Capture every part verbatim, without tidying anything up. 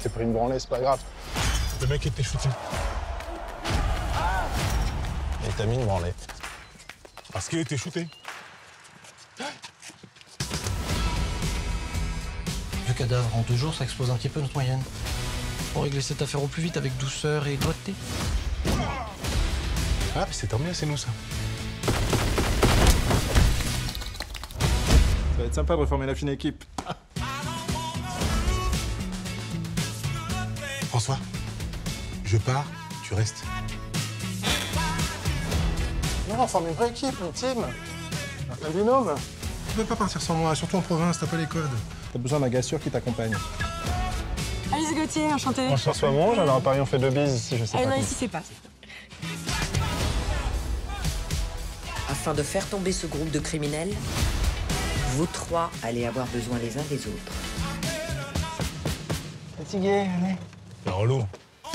t'ai pris une branlée, c'est pas grave. Le mec était shooté. Et t'as mis une branlée. Parce qu'il était shooté. Deux cadavres en deux jours, ça explose un petit peu notre moyenne. Faut régler cette affaire au plus vite avec douceur et doigté. Ah, mais c'est tant mieux, c'est nous, ça. Ça va être sympa de reformer la fine équipe. François, je pars, tu restes. Non, on forme une vraie équipe, une team. Un binôme. Tu peux pas partir sans moi, surtout en province, t'as pas les codes. T'as besoin d'un gars sûr qui t'accompagne. Alice Gauthier, enchantée. Moi, je François Monge, alors à Paris, on fait deux bises ici, je sais Ah pas. non, comment. ici, c'est pas. Afin de faire tomber ce groupe de criminels, vous trois allez avoir besoin les uns des autres. Fatigué, allez. Rollo.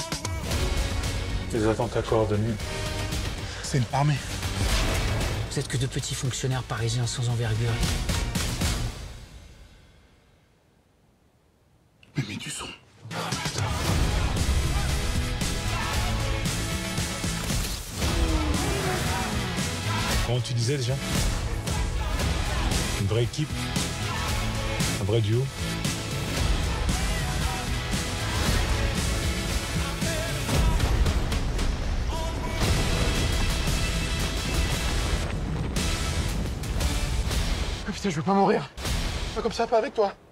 Les attentats coordonnés. C'est une armée. Vous êtes que de petits fonctionnaires parisiens sans envergure. Mais mets du son. Comment tu disais déjà? Une vraie équipe, un vrai duo. Ah, putain, je veux pas mourir. Pas comme ça, pas avec toi.